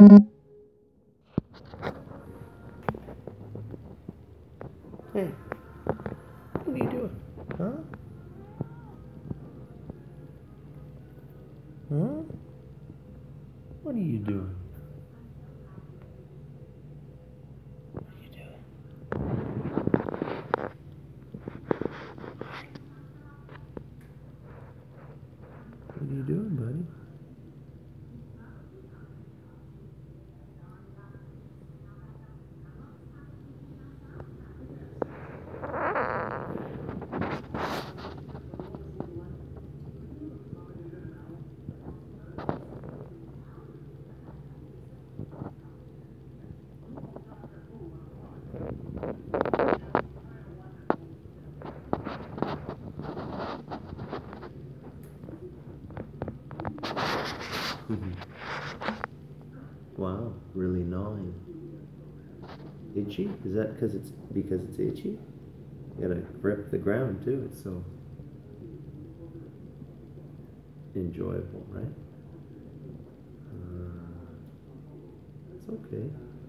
Hey, what are you doing? Huh? Huh? What are you doing? What are you doing? What are you doing, buddy? Wow, really gnawing. Itchy? Is that because it's itchy? You gotta grip the ground too. It's so enjoyable, right? It's okay.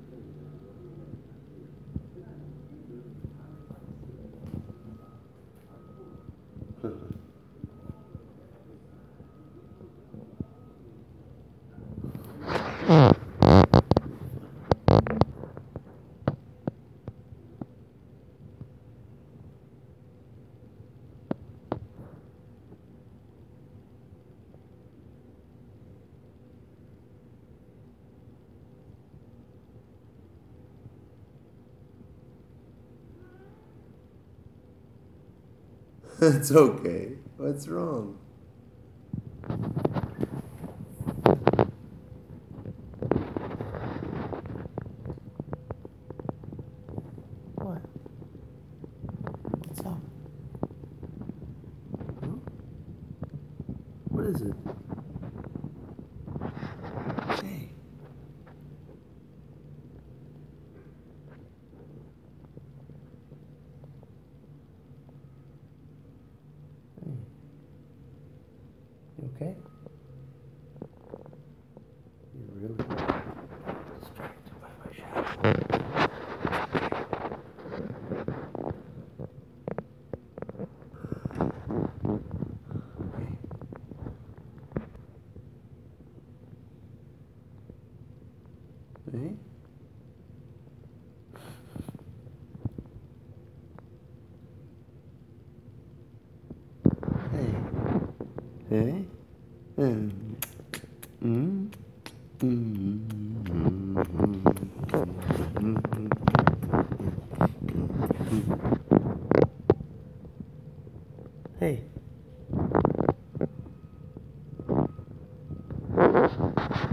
It's okay. What's wrong? What? What's up? Huh? What is it? Hey. Hey. You okay? You're really distracted by my shadow. Hey? Hey? Hey? Mm. Mm. Hey.